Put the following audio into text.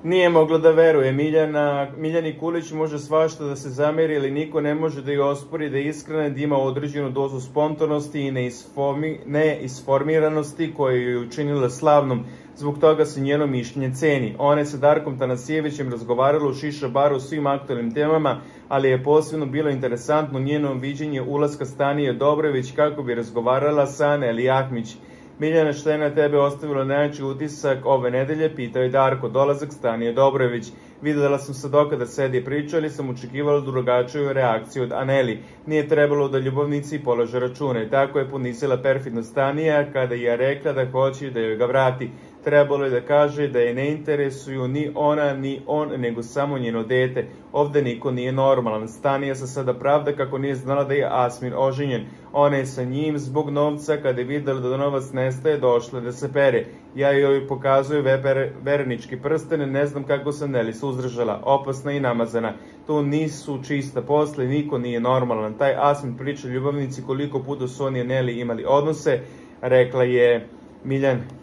Nije mogla da veruje. Miljani Kulić može svašta da se zameri, ali niko ne može da je ospori, da je iskrena, da ima određenu dozu spontanosti i neisformiranosti koja ju je učinila slavnom. Zbog toga se njeno mišljenje ceni. Ona je sa Darkom Tanasijevićem razgovarala u šiša baru o svim aktualnim temama, ali je posebno bilo interesantno njeno viđenje ulaska Stanije Dobrović kako bi razgovarala sa Aneli Ahmić. Miljana, šta je na tebe ostavilo najjači utisak ove nedelje, pitao je Darko. Dolazak Stanije Dobrović. Videla sam svedoka da sedi i priča, ali sam očekivala drugačiju reakciju od Aneli. Nije trebalo da ljubavnici polaže račune. Tako je ponisila perfidno Stanija kada je rekla da hoće da joj ga vrati. Trebalo je da kaže da je ne interesuju ni ona ni on, nego samo njeno dete. Ovde niko nije normalan. Stanija se sada pravda kako nije znala da je Asmin oženjen. Ona je sa njim zbog novca, kada je videla da novac nestaje, došla da se pere. Ja joj pokazuju vernički prstene, ne znam kako se Neli suzdržala. Opasna i namazana. To nisu čista posle, niko nije normalan. Taj Asmin priča ljubavnici koliko puta su oni i Neli imali odnose, rekla je Miljan.